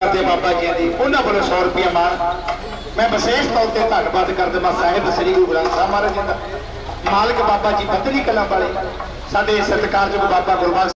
फतेह बाबा जी की उन्होंने वालों 100 रुपया मान मैं विशेष तौर पर धन्यवाद कर देवां साहिब श्री गुरु ग्रंथ साहब महाराज जी का। मालिक बाबा जी बदली कलां वाले साडे सत्कारयोग बाबा गुरबाज